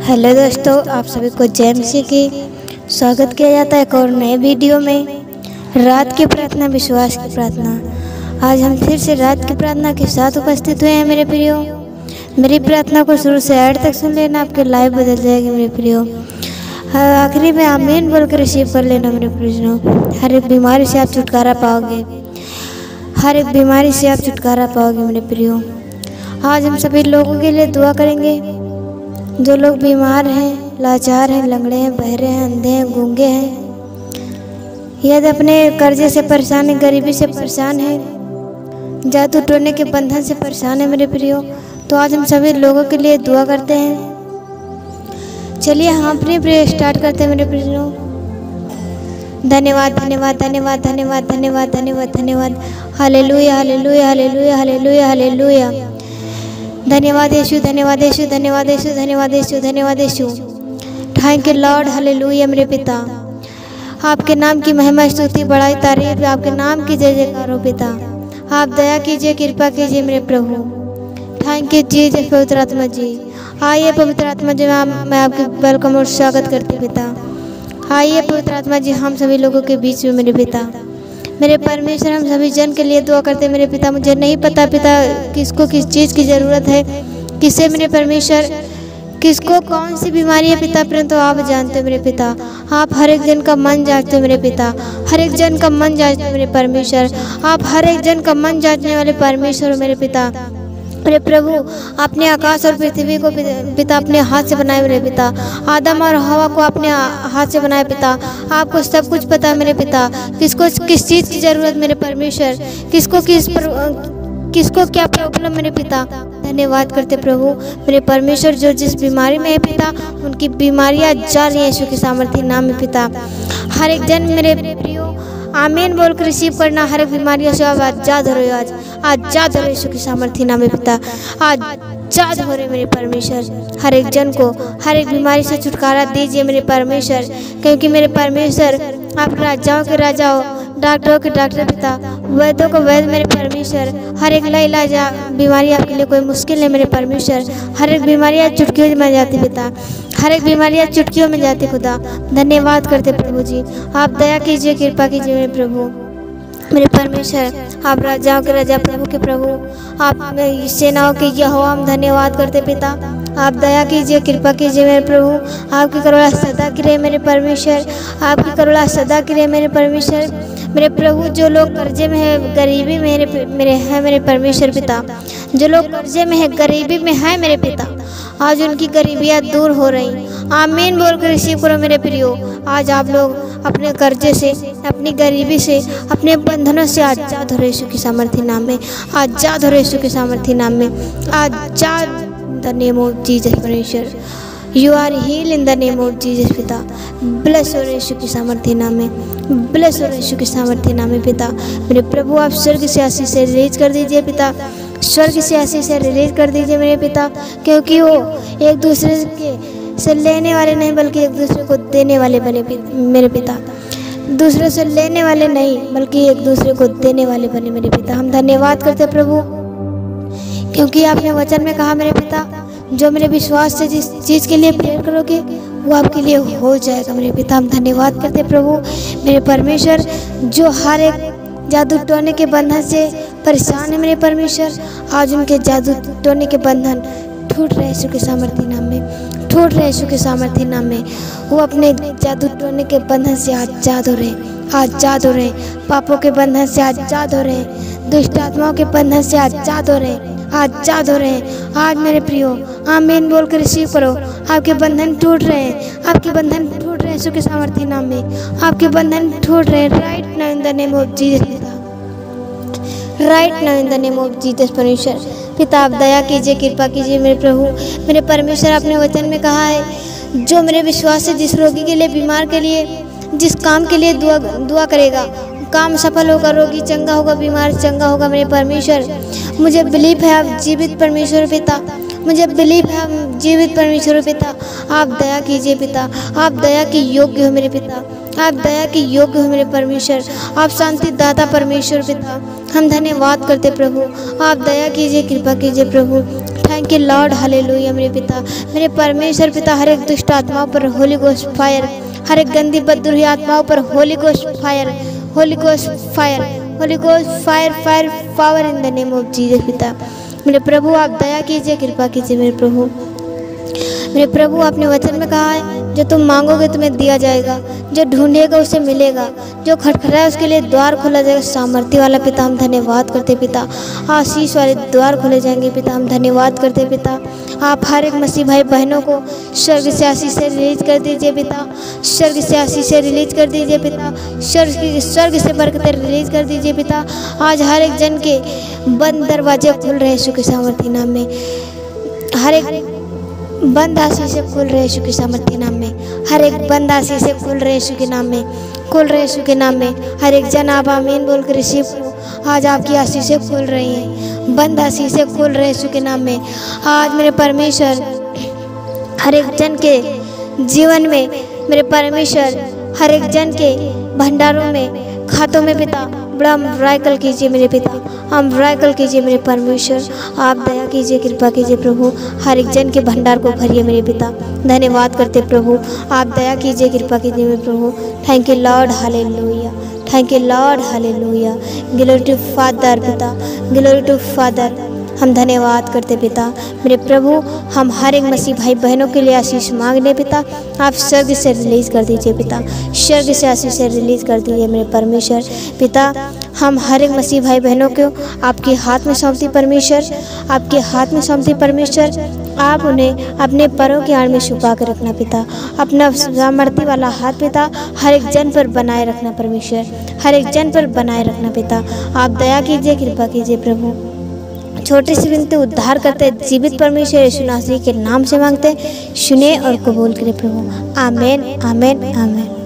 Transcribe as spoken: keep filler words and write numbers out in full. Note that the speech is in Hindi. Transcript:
हेलो दोस्तों, आप सभी को जय मसीह की स्वागत किया जाता है एक और नए वीडियो में। रात की प्रार्थना, विश्वास की प्रार्थना। आज हम फिर से रात की प्रार्थना के साथ उपस्थित हुए हैं मेरे प्रियो। मेरी प्रार्थना को शुरू से एंड तक सुन लेना, आपके लाइफ बदल जाएगी मेरे प्रियो। आखिरी में आमीन बोल कर रिसीव कर लेना मेरे प्रियो। हर एक बीमारी से आप छुटकारा पाओगे, हर एक बीमारी से आप छुटकारा पाओगे मेरे प्रियो। आज हम सभी लोगों के लिए दुआ करेंगे जो लोग बीमार हैं, लाचार हैं, लंगड़े हैं, बहरे हैं, अंधे हैं, गूंगे हैं, यदि अपने कर्जे से परेशान है, गरीबी से परेशान है, जादू टोने के बंधन से परेशान है मेरे प्रियो, तो आज हम सभी लोगों के लिए दुआ करते हैं। चलिए हम अपनी प्रेयर स्टार्ट करते हैं मेरे प्रियो। धन्यवाद धन्यवाद धन्यवाद धन्यवाद धन्यवाद धन्यवाद धन्यवाद hallelujah hallelujah hallelujah hallelujah hallelujah. धन्यवाद यीशु, धन्यवाद यीशु, धन्यवाद यीशु, धन्यवाद यीशु, धन्यवाद यीशु। थैंक यू लॉर्ड, हालेलुया मेरे पिता। आपके नाम की महिमा, स्तुति, बड़ाई, तारीफ, आपके नाम की जय जयकार हो पिता। आप दया कीजिए, कृपा कीजिए मेरे प्रभु। Thank you Jesus. पवित्र आत्मा जी आइए, पवित्र आत्मा जी मैं आपके वेलकम और स्वागत करती हूँ पिता। आइए पवित्र आत्मा जी हम सभी लोगों के बीच में मेरे पिता। मेरे परमेश्वर, हम सभी जन के लिए दुआ करते मेरे पिता। मुझे नहीं पता पिता किसको किस चीज़ की ज़रूरत है, किसे मेरे परमेश्वर किसको कौन सी बीमारी है पिता, परंतु तो आप जानते हो मेरे पिता। आप हर एक जन का मन जांचते हो मेरे पिता, हर एक जन का मन जांचते हो मेरे परमेश्वर। आप हर एक जन का मन जांचने वाले परमेश्वर हो मेरे पिता। मेरे प्रभु, आपने आकाश और पृथ्वी को पिता अपने हाथ से बनाए मेरे पिता। आदम और हवा को अपने हाथ से बनाए पिता। आपको सब कुछ पता है मेरे पिता, किसको किस चीज़ की ज़रूरत मेरे परमेश्वर, किसको किस पर, किसको क्या प्रॉब्लम मेरे पिता। धन्यवाद करते प्रभु मेरे परमेश्वर, जो जिस बीमारी में है पिता उनकी बीमारियाँ जा रही हैं यीशु के सामर्थ्य नाम में पिता। हर एक जन मेरे प्रियो आमीन बोल कर रिसीव करना। हर एक बीमारियों से आप आजाद हो रहे हो, आज आजाद हो रहे यीशु के सामर्थ्य नाम में पिता। आजाद हो रहे मेरे परमेश्वर। हर एक जन को हर एक बीमारी से छुटकारा दीजिए मेरे परमेश्वर, क्योंकि मेरे परमेश्वर आप राजाओं के राजा हो, डॉक्टरों के डॉक्टर पिता, वैद्यों को वैद्य मेरे परमेश्वर। हर एक ला इलाज बीमारी आपके लिए कोई मुश्किल है मेरे परमेश्वर। हर एक बीमारियाँ चुटकियों में जाती पिता, हर एक बीमारियाँ चुटकियों में जाती खुदा। धन्यवाद करते प्रभु जी, आप दया कीजिए, कृपा कीजिए मेरे प्रभु मेरे परमेश्वर। आप राजाओं के राजा, प्रभु के प्रभु, आप सेनाओं के यहोवा, हम धन्यवाद करते पिता। आप दया कीजिए, कृपा कीजिए मेरे प्रभु। आपकी करुणा सदा की रहे मेरे परमेश्वर, आपकी करुणा सदा की रहे मेरे परमेश्वर। मेरे प्रभु, जो लोग कर्जे में है, गरीबी में मेरे मेरे हैं मेरे परमेश्वर पिता, जो लोग कर्जे में है, गरीबी में है मेरे पिता, आज उनकी गरीबियाँ दूर हो रही। आमीन बोल कर रिसीव करो मेरे प्रियो। आज आप लोग अपने कर्जे से, अपनी गरीबी से, अपने बंधनों से आजाद हो रहे यीशु के सामर्थ्य नाम में, आजाद हो रहे यीशु के सामर्थ्य नाम में, आजाद द नेम ऑफ जीसस परमेश्वर। You are heal in the name of Jesus पिता। ब्लेस हो रहे यीशु के सामर्थ्य नाम में, ब्लेस हो रहे यीशु के सामर्थ्य नाम में पिता। मेरे प्रभु, आप स्वर्ग से आशीष से रिलीज कर दीजिए पिता, स्वर्ग से आशीष से रिलीज कर दीजिए मेरे पिता, क्योंकि वो एक दूसरे के से लेने वाले नहीं बल्कि एक दूसरे को देने वाले बने मेरे पिता। दूसरे से लेने वाले नहीं बल्कि एक दूसरे को देने वाले बने मेरे पिता। हम धन्यवाद करते प्रभु, क्योंकि आपने वचन में कहा मेरे पिता, जो मेरे विश्वास से जिस चीज़ के लिए प्रेयर करोगे वो आपके लिए हो जाएगा मेरे पिता। हम धन्यवाद करते प्रभु मेरे परमेश्वर, जो हर एक जादू टोने के बंधन से परेशान है मेरे परमेश्वर, आज उनके जादू टोने के बंधन टूट रहे यीशु के सामर्थ्य नाम में, टूट रहे यीशु के सामर्थ्य नाम में। वो अपने जादू टोने के बंधन से आजाद हो रहे, आजाद हो रहे, पापों के बंधन से आजाद हो रहे, दुष्ट आत्माओं के बंधन से आजाद हो रहे, आजाद हो रहे हैं आज मेरे प्रियो। आमीन बोल कर रिसीव करो। आपके बंधन टूट रहे हैं, आपके बंधन टूट रहे हैं यीशु के सामर्थ्य नाम में, आपके बंधन टूट रहे हैं right now in the name of Jesus पिता, right now in the name of Jesus परमेश्वर पिता। आप दया कीजिए, कृपा कीजिए मेरे प्रभु मेरे परमेश्वर। आपने वचन में कहा है, जो मेरे विश्वास से जिस रोगी के लिए, बीमार के लिए, जिस काम के लिए दुआ दुआ करेगा, काम सफल होगा, रोगी चंगा होगा, बीमार चंगा होगा मेरे परमेश्वर। मुझे बिलीव है आप जीवित परमेश्वर पिता, मुझे बिलीव है आप जीवित परमेश्वर पिता। आप दया कीजिए पिता, आप दया के योग्य हो मेरे पिता, आप दया के योग्य हो मेरे परमेश्वर। आप शांति दाता परमेश्वर पिता, हम धन्यवाद करते प्रभु। आप दया कीजिए, कृपा कीजिए प्रभु। थैंक यू लॉर्ड, हालेलुया मेरे पिता, मेरे परमेश्वर पिता। हर एक दुष्ट आत्माओं पर होली गोस्ट फायर, हर एक गंदी बददुही आत्माओं पर holy ghost fire, holy ghost fire, holy ghost fire, fire power in the name of Jesus पिता। मेरे प्रभु आप दया कीजिए, कृपा कीजिए मेरे प्रभु। मेरे प्रभु आपने वचन में कहा है जो तुम मांगोगे तुम्हें दिया जाएगा, जो ढूंढेगा उसे मिलेगा, जो खटखटाए उसके लिए द्वार खोला जाएगा। सामर्थ्य वाला पिता हम धन्यवाद करते पिता, आशीष वाले द्वार खोले जाएंगे पिता, हम धन्यवाद करते पिता। आप हर एक मसीह भाई बहनों को स्वर्ग से आशीष से रिलीज कर दीजिए पिता, स्वर्ग से आशीष से रिलीज कर दीजिए पिता, स्वर्ग की स्वर्ग से बरकतें रिलीज कर दीजिए पिता। आज हर एक जन के बंद दरवाजे खुल रहे यीशु के सामर्थ्य नाम में, हर एक बंद आशीष से खुल रहे यीशु के सामर्थ्य नाम में, हर एक बंद आशीष से खुल रहे यीशु के नाम में, खुल रहे यीशु के नाम में। हर एक जन आप आमीन बोल कर रिसीव करो। आज आपकी आशीषें खुल रही हैं, बंद आशीषें खुल रहे यीशु के नाम में। आज मेरे परमेश्वर हर एक जन के जीवन में, मेरे परमेश्वर हर एक जन के भंडारों में, खातों में पिता बड़ा मिराकल कीजिए मेरे पिता, हम मिराकल कीजिए मेरे परमेश्वर। आप दया कीजिए, कृपा कीजिए प्रभु, हर एक जन के भंडार को भरिए मेरे पिता। धन्यवाद करते प्रभु, आप दया कीजिए, कृपा कीजिए मेरे प्रभु। Thank you Lord, hallelujah, thank you Lord, hallelujah. Glory to Father पिता, ग्लोरी टू फादर। हम धन्यवाद करते पिता मेरे प्रभु। हम हर एक मसीह भाई बहनों के लिए आशीष मांग ले पिता, आप स्वर्ग से रिलीज़ कर दीजिए पिता, स्वर्ग से आशीष से रिलीज़ कर दीजिए मेरे परमेश्वर पिता। हम हर एक मसीह भाई बहनों को आपके हाथ में सौंपती परमेश्वर, आपके हाथ में सौंपती परमेश्वर। आप उन्हें अपने पैरों की आड़ में छुपा कर रखना पिता, अपना सामर्थ्य वाला हाथ पिता हर एक जन पर बनाए रखना परमेश्वर, हर एक जन पर बनाए रखना पिता। आप दया कीजिए, कृपा कीजिए प्रभु। छोटी सी विनती उद्धार करते जीवित परमेश्वर यीशु नासरी के नाम से मांगते, सुने और कबूल करें प्रभु। आमेन, आमेन, आमेन।